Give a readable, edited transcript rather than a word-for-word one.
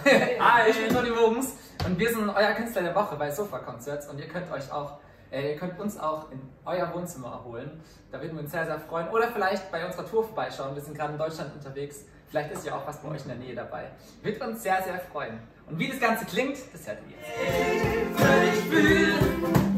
Hi, ich bin Toni Wogens und wir sind euer Künstler der Woche bei Sofa Concerts und ihr könnt uns auch in euer Wohnzimmer erholen. Da würden wir uns sehr, sehr freuen. Oder vielleicht bei unserer Tour vorbeischauen. Wir sind gerade in Deutschland unterwegs. Vielleicht ist ja auch was bei euch in der Nähe dabei. Wird uns sehr, sehr freuen. Und wie das Ganze klingt, das hört ihr jetzt.